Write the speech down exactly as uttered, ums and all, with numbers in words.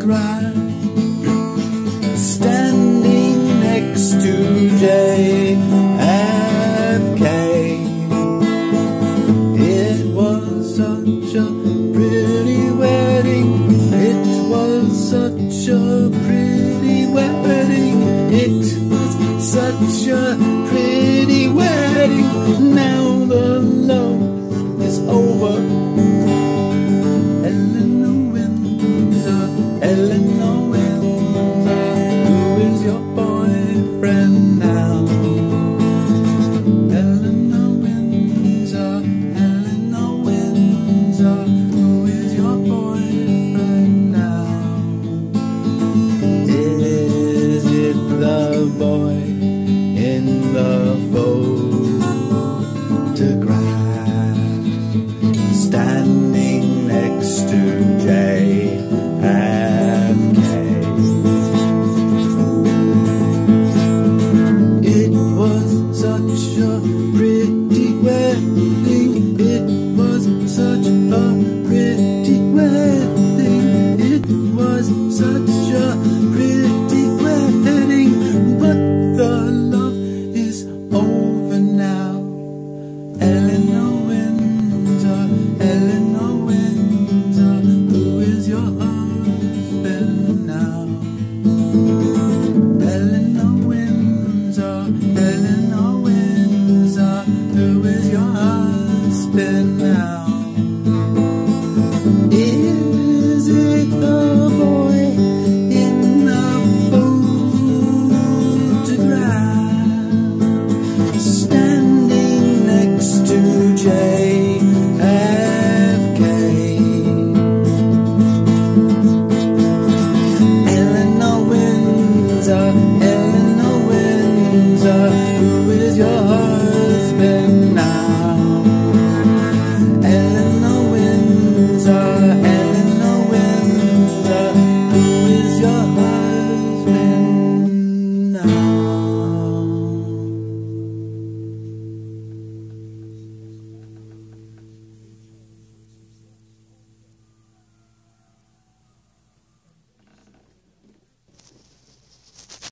cry, standing next to J F K. It was such a pretty wedding. It was such a pretty wedding. It was such a pretty wedding. Now the love is over. Eleanor Windsor, Eleanor